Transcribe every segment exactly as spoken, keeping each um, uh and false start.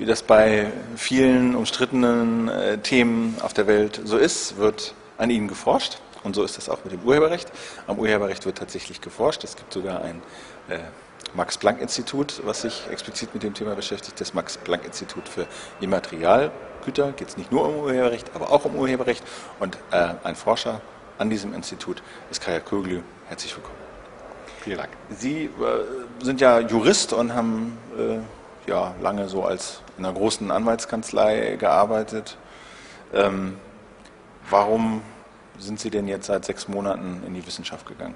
wie das bei vielen umstrittenen äh, Themen auf der Welt so ist, wird an ihnen geforscht. Und so ist das auch mit dem Urheberrecht. Am Urheberrecht wird tatsächlich geforscht. Es gibt sogar ein äh, Max-Planck-Institut, was sich explizit mit dem Thema beschäftigt. Das Max-Planck-Institut für Immaterialgüter. Geht es nicht nur um Urheberrecht, aber auch um Urheberrecht. Und äh, ein Forscher an diesem Institut ist Kaya Köglü. Herzlich willkommen. Vielen Dank. Sie äh, sind ja Jurist und haben äh, ja, lange so als in einer großen Anwaltskanzlei gearbeitet. Ähm, warum sind Sie denn jetzt seit sechs Monaten in die Wissenschaft gegangen?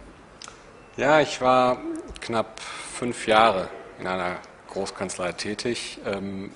Ja, ich war knapp fünf Jahre in einer Großkanzlei tätig, ähm,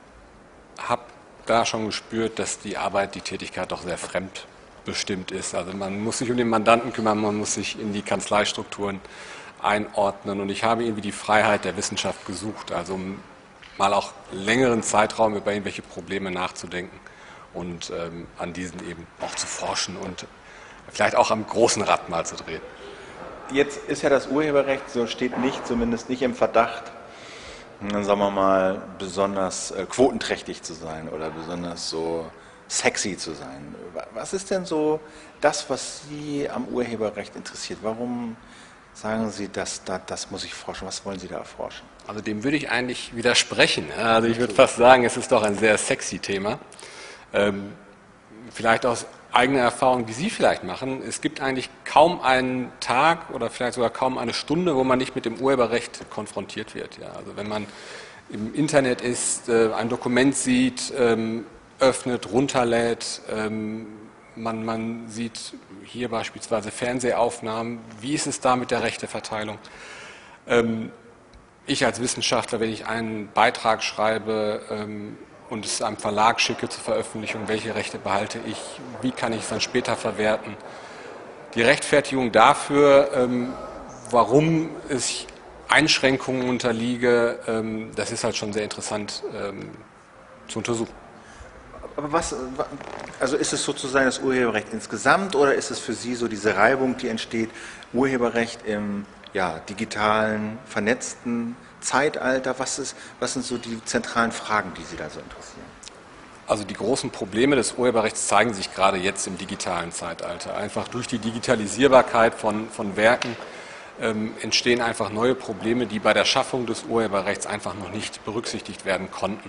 habe da schon gespürt, dass die Arbeit, die Tätigkeit doch sehr fremdbestimmt ist. Also man muss sich um den Mandanten kümmern, man muss sich in die Kanzleistrukturen einordnen und ich habe irgendwie die Freiheit der Wissenschaft gesucht, also um mal auch längeren Zeitraum über irgendwelche Probleme nachzudenken und ähm, an diesen eben auch zu forschen und vielleicht auch am großen Rad mal zu drehen. Jetzt ist ja das Urheberrecht, so steht nicht, zumindest nicht im Verdacht, dann sagen wir mal, besonders äh, quotenträchtig zu sein oder besonders so sexy zu sein. Was ist denn so das, was Sie am Urheberrecht interessiert? Warum sagen Sie, das, das, das muss ich forschen? Was wollen Sie da erforschen? Also dem würde ich eigentlich widersprechen. Also ich würde fast sagen, es ist doch ein sehr sexy Thema. Ähm, vielleicht aus eigener Erfahrung, die Sie vielleicht machen. Es gibt eigentlich kaum einen Tag oder vielleicht sogar kaum eine Stunde, wo man nicht mit dem Urheberrecht konfrontiert wird. Ja, also wenn man im Internet ist, äh, ein Dokument sieht, ähm, öffnet, runterlädt, ähm, man, man sieht hier beispielsweise Fernsehaufnahmen. Wie ist es da mit der Rechteverteilung? Ähm, ich als Wissenschaftler, wenn ich einen Beitrag schreibe ähm, und es einem Verlag schicke zur Veröffentlichung, welche Rechte behalte ich, wie kann ich es dann später verwerten? Die Rechtfertigung dafür, ähm, warum ich Einschränkungen unterliege, ähm, das ist halt schon sehr interessant ähm, zu untersuchen. Aber was, also ist es sozusagen das Urheberrecht insgesamt oder ist es für Sie so diese Reibung, die entsteht, Urheberrecht im ja, digitalen, vernetzten Zeitalter? Was, ist, was sind so die zentralen Fragen, die Sie da so interessieren? Also die großen Probleme des Urheberrechts zeigen sich gerade jetzt im digitalen Zeitalter. Einfach durch die Digitalisierbarkeit von, von Werken ähm, entstehen einfach neue Probleme, die bei der Schaffung des Urheberrechts einfach noch nicht berücksichtigt werden konnten.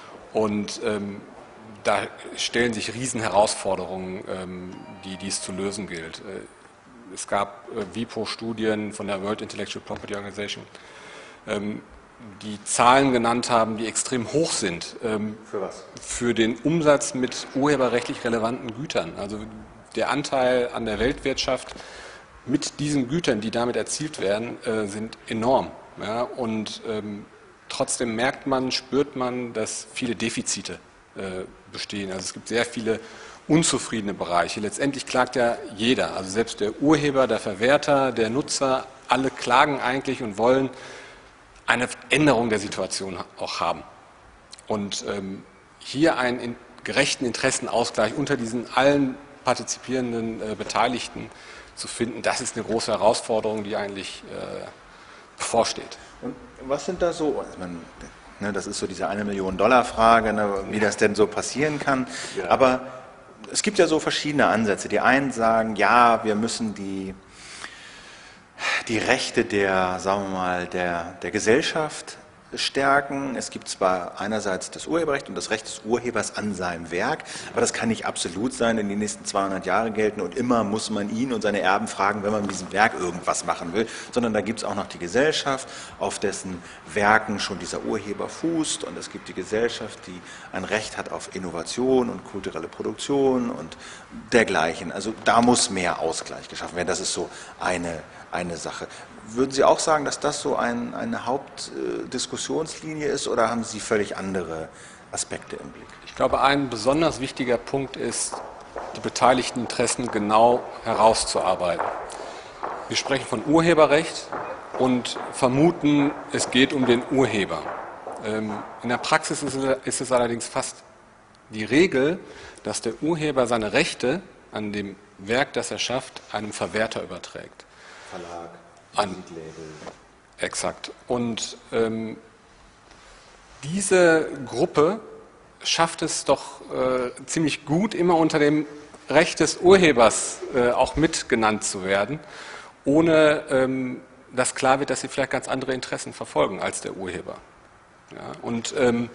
Und ähm, da stellen sich Riesenherausforderungen, ähm, die, die es zu lösen gilt. Äh, es gab äh, WIPO-Studien von der World Intellectual Property Organization, ähm, die Zahlen genannt haben, die extrem hoch sind. Ähm, für was? Für den Umsatz mit urheberrechtlich relevanten Gütern. Also der Anteil an der Weltwirtschaft mit diesen Gütern, die damit erzielt werden, äh, sind enorm. Ja? Und ähm, trotzdem merkt man, spürt man, dass viele Defizite äh, bestehen. Also es gibt sehr viele unzufriedene Bereiche. Letztendlich klagt ja jeder, also selbst der Urheber, der Verwerter, der Nutzer, alle klagen eigentlich und wollen eine Änderung der Situation auch haben. Und ähm, hier einen in, gerechten Interessenausgleich unter diesen allen partizipierenden äh, Beteiligten zu finden, das ist eine große Herausforderung, die eigentlich äh, bevorsteht. Und was sind da so, also man, ne, das ist so diese eine Million Dollar Frage, ne, wie das denn so passieren kann, ja. Aber es gibt ja so verschiedene Ansätze. Die einen sagen, ja, wir müssen die die Rechte der, sagen wir mal, der, der Gesellschaft stärken. Es gibt zwar einerseits das Urheberrecht und das Recht des Urhebers an seinem Werk, aber das kann nicht absolut sein, in den nächsten zweihundert Jahre gelten und immer muss man ihn und seine Erben fragen, wenn man mit diesem Werk irgendwas machen will, sondern da gibt es auch noch die Gesellschaft, auf dessen Werken schon dieser Urheber fußt und es gibt die Gesellschaft, die ein Recht hat auf Innovation und kulturelle Produktion und dergleichen. Also da muss mehr Ausgleich geschaffen werden. Das ist so eine, eine Sache. Würden Sie auch sagen, dass das so ein, eine Hauptdiskussionslinie ist oder haben Sie völlig andere Aspekte im Blick? Ich glaube, ein besonders wichtiger Punkt ist, die beteiligten Interessen genau herauszuarbeiten. Wir sprechen von Urheberrecht und vermuten, es geht um den Urheber. In der Praxis ist es allerdings fast die Regel, dass der Urheber seine Rechte an dem Werk, das er schafft, einem Verwerter überträgt. Verlag. An, exakt. Und ähm, diese Gruppe schafft es doch äh, ziemlich gut, immer unter dem Recht des Urhebers äh, auch mitgenannt zu werden, ohne ähm, dass klar wird, dass sie vielleicht ganz andere Interessen verfolgen als der Urheber. Ja, und ähm,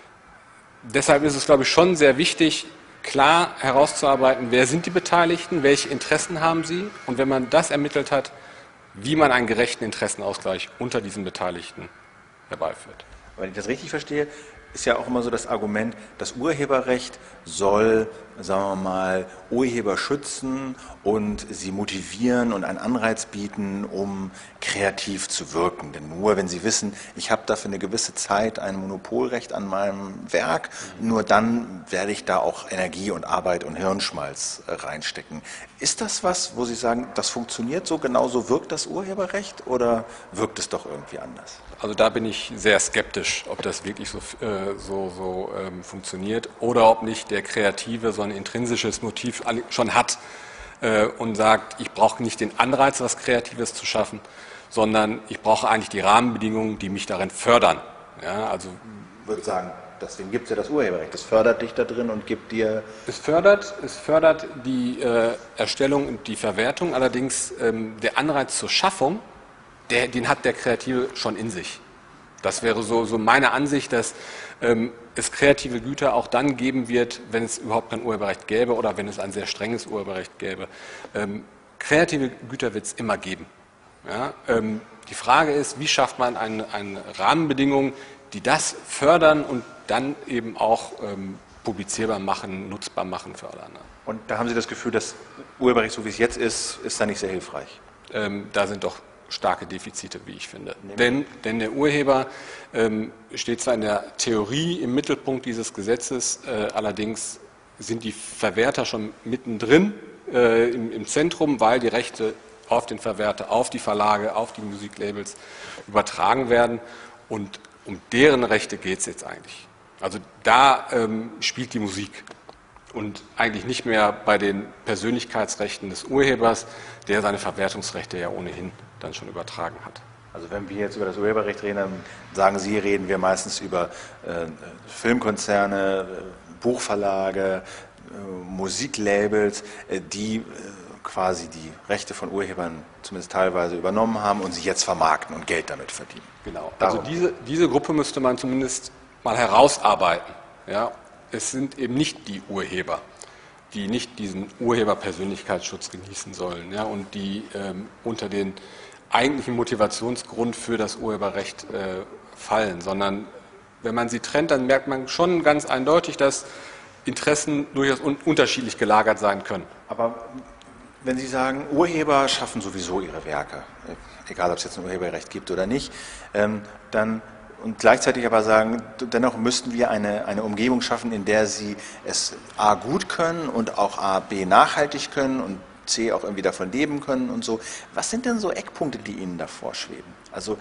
deshalb ist es, glaube ich, schon sehr wichtig, klar herauszuarbeiten, wer sind die Beteiligten, welche Interessen haben sie und wenn man das ermittelt hat, wie man einen gerechten Interessenausgleich unter diesen Beteiligten herbeiführt. Wenn ich das richtig verstehe, ist ja auch immer so das Argument, das Urheberrecht soll, sagen wir mal, Urheber schützen und sie motivieren und einen Anreiz bieten, um kreativ zu wirken. Denn nur wenn sie wissen, ich habe da für eine gewisse Zeit ein Monopolrecht an meinem Werk, nur dann werde ich da auch Energie und Arbeit und Hirnschmalz reinstecken. Ist das was, wo Sie sagen, das funktioniert so, genauso wirkt das Urheberrecht oder wirkt es doch irgendwie anders? Also da bin ich sehr skeptisch, ob das wirklich so, äh, so, so ähm, funktioniert oder ob nicht der Kreative so ein intrinsisches Motiv schon hat äh, und sagt, ich brauche nicht den Anreiz, was Kreatives zu schaffen, sondern ich brauche eigentlich die Rahmenbedingungen, die mich darin fördern. Ja, also ich würde sagen, deswegen gibt es ja das Urheberrecht. Das fördert dich da drin und gibt dir... Es fördert, es fördert die äh, Erstellung und die Verwertung, allerdings ähm, der Anreiz zur Schaffung, Der, den hat der Kreative schon in sich. Das wäre so, so meine Ansicht, dass ähm, es kreative Güter auch dann geben wird, wenn es überhaupt kein Urheberrecht gäbe oder wenn es ein sehr strenges Urheberrecht gäbe. Ähm, kreative Güter wird es immer geben. Ja? Ähm, die Frage ist, wie schafft man eine, eine Rahmenbedingung, die das fördern und dann eben auch ähm, publizierbar machen, nutzbar machen für alle anderen. Und da haben Sie das Gefühl, das Urheberrecht, so wie es jetzt ist, ist da nicht sehr hilfreich? Ähm, da sind doch starke Defizite, wie ich finde. Denn, denn der Urheber ähm, steht zwar in der Theorie im Mittelpunkt dieses Gesetzes, äh, allerdings sind die Verwerter schon mittendrin äh, im, im Zentrum, weil die Rechte auf den Verwerter, auf die Verlage, auf die Musiklabels übertragen werden und um deren Rechte geht es jetzt eigentlich. Also da ähm, spielt die Musik. Und eigentlich nicht mehr bei den Persönlichkeitsrechten des Urhebers, der seine Verwertungsrechte ja ohnehin dann schon übertragen hat. Also wenn wir jetzt über das Urheberrecht reden, dann sagen Sie, reden wir meistens über äh, Filmkonzerne, Buchverlage, äh, Musiklabels, äh, die äh, quasi die Rechte von Urhebern zumindest teilweise übernommen haben und sie jetzt vermarkten und Geld damit verdienen. Genau, also diese, diese Gruppe müsste man zumindest mal herausarbeiten. Ja? Es sind eben nicht die Urheber, die nicht diesen Urheberpersönlichkeitsschutz genießen sollen, ja, und die ähm, unter den eigentlichen Motivationsgrund für das Urheberrecht äh, fallen, sondern wenn man sie trennt, dann merkt man schon ganz eindeutig, dass Interessen durchaus un unterschiedlich gelagert sein können. Aber wenn Sie sagen, Urheber schaffen sowieso ihre Werke, egal ob es jetzt ein Urheberrecht gibt oder nicht, ähm, dann und gleichzeitig aber sagen, dennoch müssten wir eine, eine Umgebung schaffen, in der sie es A gut können und auch A, B nachhaltig können und C auch irgendwie davon leben können und so. Was sind denn so Eckpunkte, die Ihnen da vorschweben? Also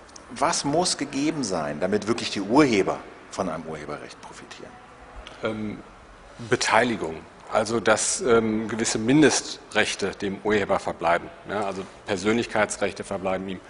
was muss gegeben sein, damit wirklich die Urheber von einem Urheberrecht profitieren? Ähm, Beteiligung, also dass ähm, gewisse Mindestrechte dem Urheber verbleiben, ja, also Persönlichkeitsrechte verbleiben ihm.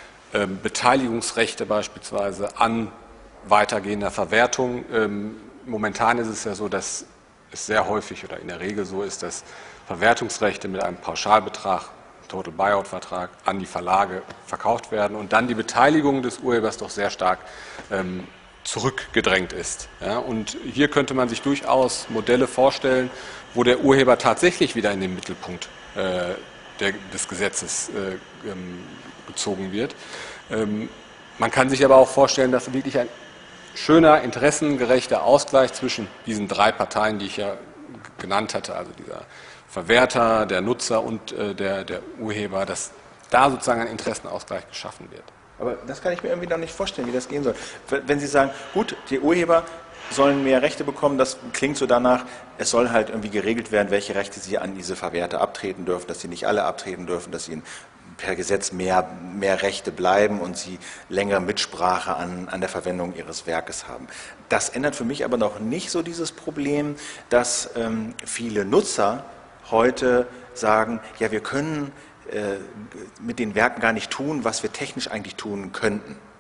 Beteiligungsrechte beispielsweise an weitergehender Verwertung. Ähm, momentan ist es ja so, dass es sehr häufig oder in der Regel so ist, dass Verwertungsrechte mit einem Pauschalbetrag, Total Buyout-Vertrag, an die Verlage verkauft werden und dann die Beteiligung des Urhebers doch sehr stark ähm, zurückgedrängt ist. Ja, und hier könnte man sich durchaus Modelle vorstellen, wo der Urheber tatsächlich wieder in den Mittelpunkt äh, der, des Gesetzes äh, ähm, gezogen wird. Ähm, man kann sich aber auch vorstellen, dass wirklich ein schöner, interessengerechter Ausgleich zwischen diesen drei Parteien, die ich ja genannt hatte, also dieser Verwerter, der Nutzer und äh, der, der Urheber, dass da sozusagen ein Interessenausgleich geschaffen wird. Aber das kann ich mir irgendwie noch nicht vorstellen, wie das gehen soll. Wenn Sie sagen, gut, die Urheber sollen mehr Rechte bekommen, das klingt so danach, es soll halt irgendwie geregelt werden, welche Rechte sie an diese Verwerter abtreten dürfen, dass sie nicht alle abtreten dürfen, dass ihnen per Gesetz mehr, mehr Rechte bleiben und sie längere Mitsprache an, an der Verwendung ihres Werkes haben. Das ändert für mich aber noch nicht so dieses Problem, dass ähm, viele Nutzer heute sagen, ja, wir können äh, mit den Werken gar nicht tun, was wir technisch eigentlich tun könnten.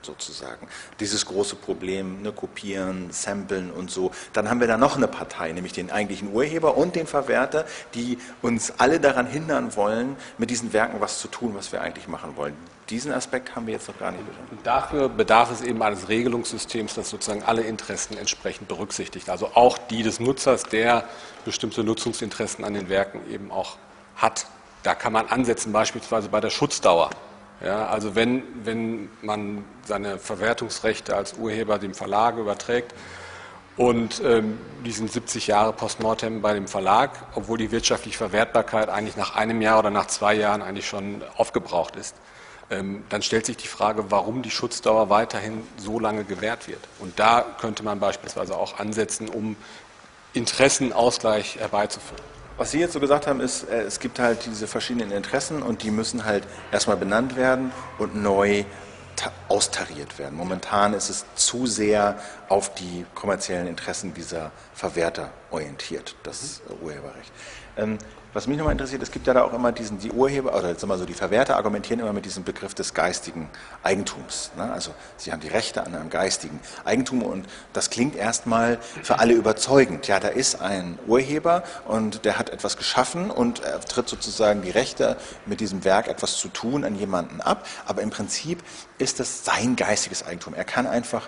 sozusagen. Dieses große Problem, ne, kopieren, samplen und so. Dann haben wir da noch eine Partei, nämlich den eigentlichen Urheber und den Verwerter, die uns alle daran hindern wollen, mit diesen Werken was zu tun, was wir eigentlich machen wollen. Diesen Aspekt haben wir jetzt noch gar nicht besprochen. Dafür bedarf es eben eines Regelungssystems, das sozusagen alle Interessen entsprechend berücksichtigt. Also auch die des Nutzers, der bestimmte Nutzungsinteressen an den Werken eben auch hat. Da kann man ansetzen, beispielsweise bei der Schutzdauer. Ja, also wenn, wenn man seine Verwertungsrechte als Urheber dem Verlag überträgt und ähm, die sind siebzig Jahre postmortem bei dem Verlag, obwohl die wirtschaftliche Verwertbarkeit eigentlich nach einem Jahr oder nach zwei Jahren eigentlich schon aufgebraucht ist, ähm, dann stellt sich die Frage, warum die Schutzdauer weiterhin so lange gewährt wird. Und da könnte man beispielsweise auch ansetzen, um Interessenausgleich herbeizuführen. Was Sie jetzt so gesagt haben, ist, es gibt halt diese verschiedenen Interessen und die müssen halt erstmal benannt werden und neu austariert werden. Momentan ist es zu sehr auf die kommerziellen Interessen dieser Verwerter orientiert, das Urheberrecht. Ähm, was mich nochmal interessiert, es gibt ja da auch immer diesen, die Urheber, oder jetzt mal so, die Verwerter argumentieren immer mit diesem Begriff des geistigen Eigentums. Ne? Also sie haben die Rechte an einem geistigen Eigentum und das klingt erstmal für alle überzeugend. Ja, da ist ein Urheber und der hat etwas geschaffen und er tritt sozusagen die Rechte, mit diesem Werk etwas zu tun, an jemanden ab. Aber im Prinzip ist das sein geistiges Eigentum. Er kann einfach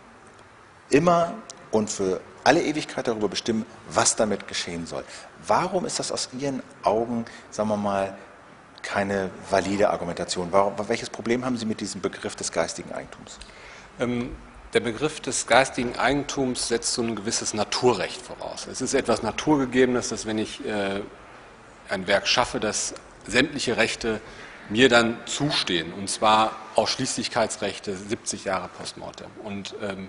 immer und für alle Ewigkeit darüber bestimmen, was damit geschehen soll. Warum ist das aus Ihren Augen, sagen wir mal, keine valide Argumentation? Warum, welches Problem haben Sie mit diesem Begriff des geistigen Eigentums? Ähm, der Begriff des geistigen Eigentums setzt so ein gewisses Naturrecht voraus. Es ist etwas Naturgegebenes, dass wenn ich äh, ein Werk schaffe, dass sämtliche Rechte mir dann zustehen, und zwar Ausschließlichkeitsrechte siebzig Jahre postmortem. Und ähm,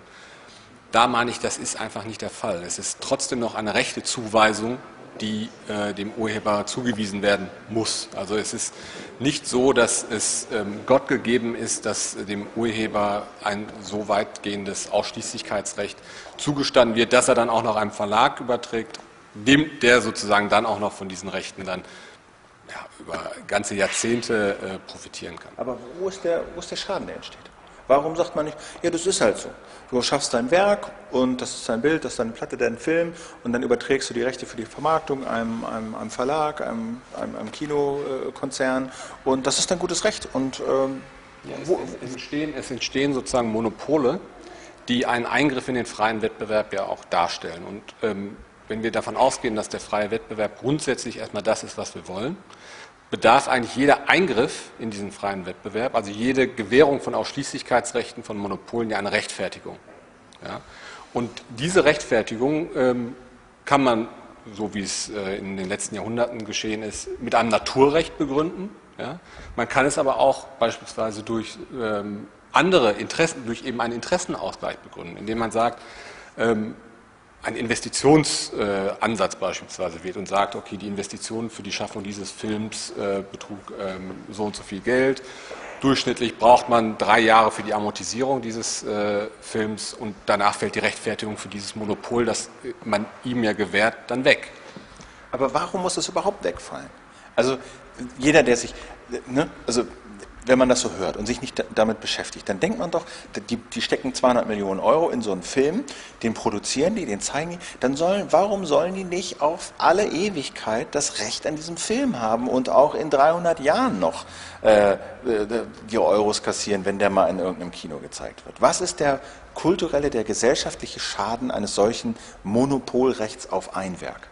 da meine ich, das ist einfach nicht der Fall. Es ist trotzdem noch eine Rechtezuweisung, die äh, dem Urheber zugewiesen werden muss. Also es ist nicht so, dass es ähm, Gott gegeben ist, dass dem Urheber ein so weitgehendes Ausschließlichkeitsrecht zugestanden wird, dass er dann auch noch einem Verlag überträgt, dem der sozusagen dann auch noch von diesen Rechten dann ja, über ganze Jahrzehnte äh, profitieren kann. Aber wo ist der, wo ist der Schaden, der entsteht? Warum sagt man nicht, ja, das ist halt so. Du schaffst dein Werk und das ist dein Bild, das ist deine Platte, dein Film und dann überträgst du die Rechte für die Vermarktung einem, einem, einem Verlag, einem, einem, einem Kinokonzern und das ist dein gutes Recht. Und, ähm, ja, es, es, entstehen, es entstehen sozusagen Monopole, die einen Eingriff in den freien Wettbewerb ja auch darstellen. Und ähm, wenn wir davon ausgehen, dass der freie Wettbewerb grundsätzlich erstmal das ist, was wir wollen, bedarf eigentlich jeder Eingriff in diesen freien Wettbewerb, also jede Gewährung von Ausschließlichkeitsrechten, von Monopolen, ja eine Rechtfertigung. Ja? Und diese Rechtfertigung ähm, kann man, so wie es äh, in den letzten Jahrhunderten geschehen ist, mit einem Naturrecht begründen. Ja? Man kann es aber auch beispielsweise durch ähm, andere Interessen, durch eben einen Interessenausgleich begründen, indem man sagt, ähm, ein Investitionsansatz äh, beispielsweise wird und sagt, okay, die Investition für die Schaffung dieses Films äh, betrug ähm, so und so viel Geld. Durchschnittlich braucht man drei Jahre für die Amortisierung dieses äh, Films und danach fällt die Rechtfertigung für dieses Monopol, das man ihm ja gewährt, dann weg. Aber warum muss es überhaupt wegfallen? Also jeder, der sich, ne, also wenn man das so hört und sich nicht damit beschäftigt, dann denkt man doch, die, die stecken zweihundert Millionen Euro in so einen Film, den produzieren die, den zeigen die, dann sollen, warum sollen die nicht auf alle Ewigkeit das Recht an diesem Film haben und auch in dreihundert Jahren noch äh, die Euros kassieren, wenn der mal in irgendeinem Kino gezeigt wird? Was ist der kulturelle, der gesellschaftliche Schaden eines solchen Monopolrechts auf ein Werk?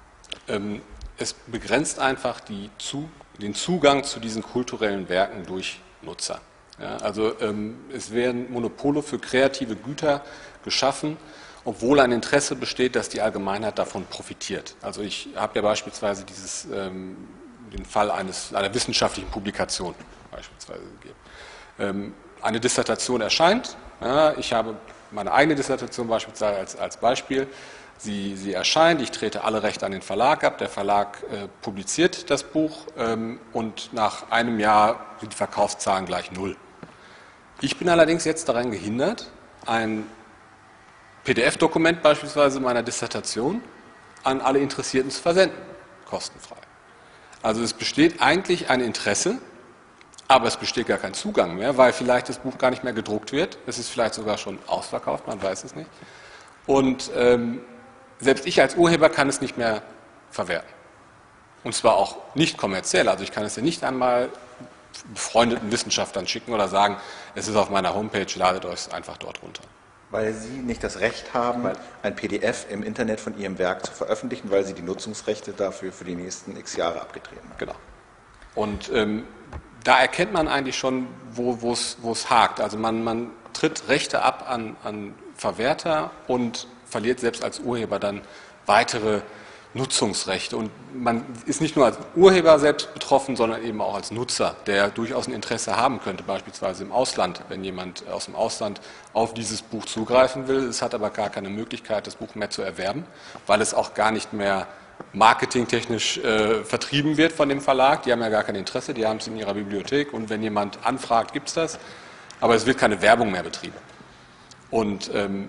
Ähm, es begrenzt einfach die zu den Zugang zu diesen kulturellen Werken durch Nutzer. Ja, also ähm, es werden Monopole für kreative Güter geschaffen, obwohl ein Interesse besteht, dass die Allgemeinheit davon profitiert. Also ich habe ja beispielsweise dieses, ähm, den Fall eines, einer wissenschaftlichen Publikation beispielsweise gegeben. Ähm, eine Dissertation erscheint, ja, ich habe meine eigene Dissertation beispielsweise als, als Beispiel. Sie, sie erscheint, ich trete alle Rechte an den Verlag ab, der Verlag äh, publiziert das Buch ähm, und nach einem Jahr sind die Verkaufszahlen gleich null. Ich bin allerdings jetzt daran gehindert, ein P D F-Dokument beispielsweise meiner Dissertation an alle Interessierten zu versenden, kostenfrei. Also es besteht eigentlich ein Interesse aber es besteht gar kein Zugang mehr, weil vielleicht das Buch gar nicht mehr gedruckt wird. Es ist vielleicht sogar schon ausverkauft, man weiß es nicht. Und ähm, selbst ich als Urheber kann es nicht mehr verwerten. Und zwar auch nicht kommerziell. Also ich kann es ja nicht einmal befreundeten Wissenschaftlern schicken oder sagen, es ist auf meiner Homepage, ladet euch es einfach dort runter. Weil Sie nicht das Recht haben, weil ein P D F im Internet von Ihrem Werk zu veröffentlichen, weil Sie die Nutzungsrechte dafür für die nächsten x Jahre abgetreten haben. Genau. Und ähm, da erkennt man eigentlich schon, wo es hakt. Also man, man tritt Rechte ab an, an Verwerter und verliert selbst als Urheber dann weitere Nutzungsrechte. Und man ist nicht nur als Urheber selbst betroffen, sondern eben auch als Nutzer, der durchaus ein Interesse haben könnte, beispielsweise im Ausland, wenn jemand aus dem Ausland auf dieses Buch zugreifen will. Es hat aber gar keine Möglichkeit, das Buch mehr zu erwerben, weil es auch gar nicht mehr marketingtechnisch äh, vertrieben wird von dem Verlag. Die haben ja gar kein Interesse, die haben es in ihrer Bibliothek und wenn jemand anfragt, gibt es das. Aber es wird keine Werbung mehr betrieben. Und ähm,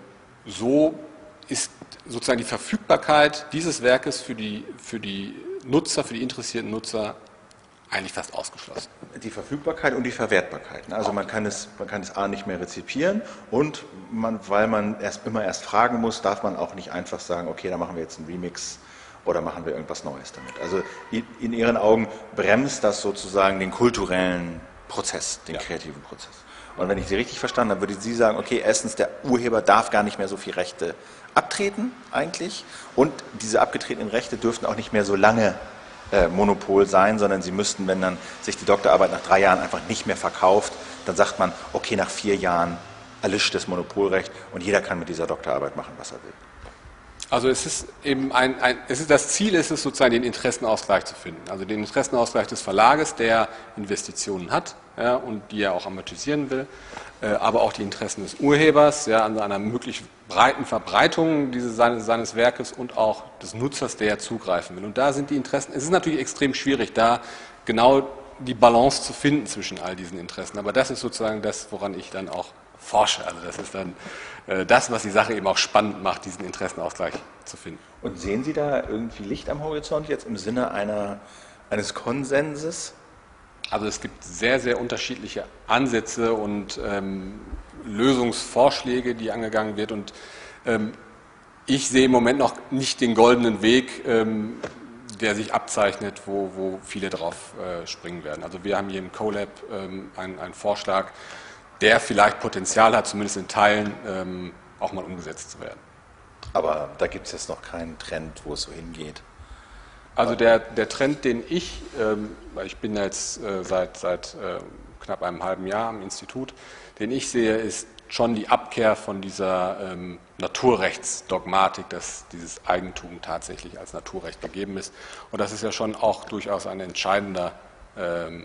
so ist sozusagen die Verfügbarkeit dieses Werkes für die, für die Nutzer, für die interessierten Nutzer eigentlich fast ausgeschlossen. Die Verfügbarkeit und die Verwertbarkeit. Also man kann es, man kann es A nicht mehr rezipieren und man, weil man erst immer erst fragen muss, darf man auch nicht einfach sagen, okay, da machen wir jetzt einen Remix oder machen wir irgendwas Neues damit. Also in Ihren Augen bremst das sozusagen den kulturellen Prozess, den ja. kreativen Prozess. Und wenn ich Sie richtig verstanden habe, würde Sie sagen, okay, erstens, der Urheber darf gar nicht mehr so viel Rechte abtreten eigentlich und diese abgetretenen Rechte dürften auch nicht mehr so lange äh, Monopol sein, sondern sie müssten, wenn dann sich die Doktorarbeit nach drei Jahren einfach nicht mehr verkauft, dann sagt man, okay, nach vier Jahren erlischt das Monopolrecht und jeder kann mit dieser Doktorarbeit machen, was er will. Also es ist eben ein, ein es ist, das Ziel ist es sozusagen, den Interessenausgleich zu finden. Also den Interessenausgleich des Verlages, der Investitionen hat, ja, und die er auch amortisieren will, äh, aber auch die Interessen des Urhebers, ja, an einer möglichst breiten Verbreitung dieses, seines, seines Werkes und auch des Nutzers, der zugreifen will. Und da sind die Interessen, es ist natürlich extrem schwierig, da genau die Balance zu finden zwischen all diesen Interessen. Aber das ist sozusagen das, woran ich dann auch forsche. Also das ist dann äh, das, was die Sache eben auch spannend macht, diesen Interessenausgleich zu finden. Und sehen Sie da irgendwie Licht am Horizont jetzt im Sinne einer, eines Konsenses? Also es gibt sehr, sehr unterschiedliche Ansätze und ähm, Lösungsvorschläge, die angegangen wird. Und ähm, ich sehe im Moment noch nicht den goldenen Weg, ähm, der sich abzeichnet, wo, wo viele drauf äh, springen werden. Also wir haben hier im CoLab ähm, einen, einen Vorschlag, der vielleicht Potenzial hat, zumindest in Teilen ähm, auch mal umgesetzt zu werden. Aber da gibt es jetzt noch keinen Trend, wo es so hingeht. Also der, der Trend, den ich, ähm, weil ich bin jetzt äh, seit, seit äh, knapp einem halben Jahr am Institut, den ich sehe, ist schon die Abkehr von dieser ähm, Naturrechtsdogmatik, dass dieses Eigentum tatsächlich als Naturrecht gegeben ist. Und das ist ja schon auch durchaus ein entscheidender ähm,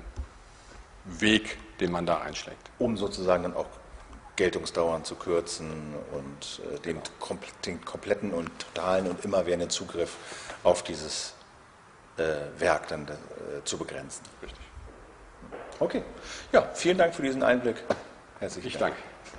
Weg, den man da einschlägt. Um sozusagen dann auch Geltungsdauern zu kürzen und äh, den, kom den kompletten und totalen und immerwährenden Zugriff auf dieses äh, Werk dann äh, zu begrenzen. Richtig. Okay. Ja, vielen Dank für diesen Einblick. Herzlichen Ich Dank. danke.